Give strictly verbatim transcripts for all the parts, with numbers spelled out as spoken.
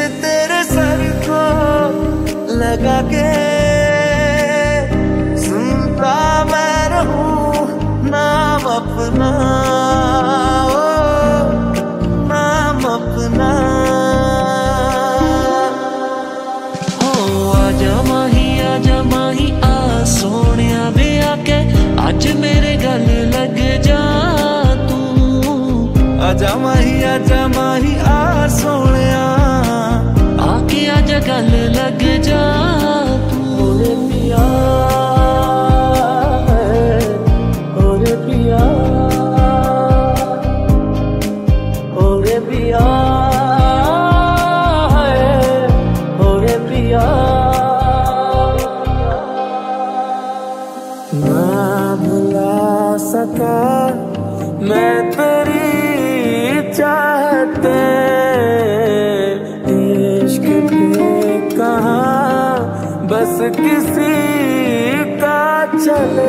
तेरे सर को लगा के सुनता मैं रहूं नाम अपना, ओ नाम अपना। ओ आजा माही आजा माही आ सोनिया वे आके अज मेरे गल लग जा तू। आजा माही आजा माही आ सोनिया आके आजा गल लग जा तू। ओरे पिया ओरे पिया ओरे पिया ओरे पिया। ना भुला सका मैं तेरी चाहते इश्क के कहाँ बस किसी का चले।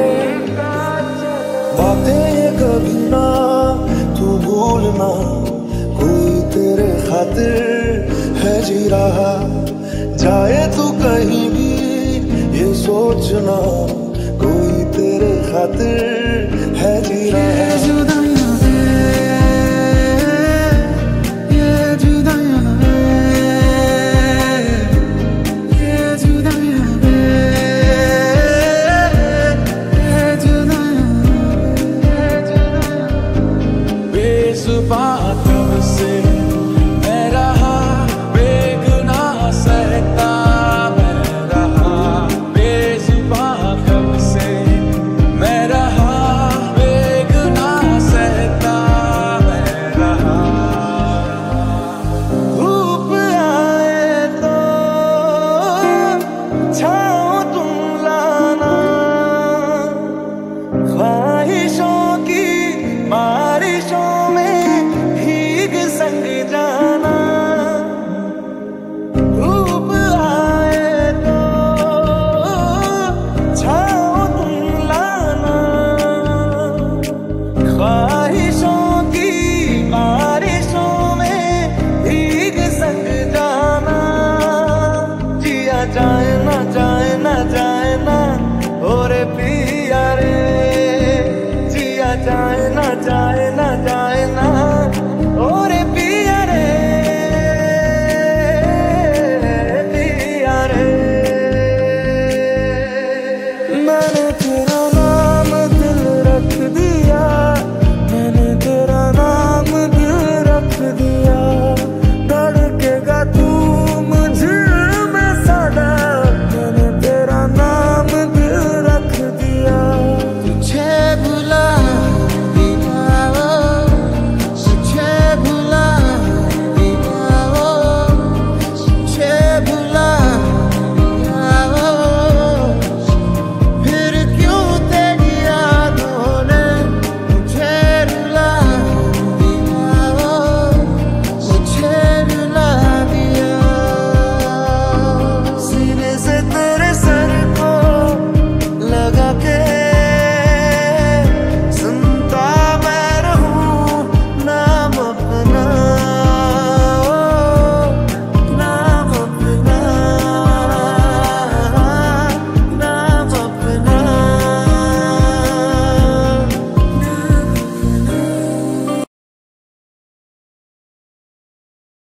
बातें कभी ना तू भूलना कोई तेरे खातिर है जी रहा। जाए तू कहीं भी ये सोचना कोई तेरे खातिर है जी रहा।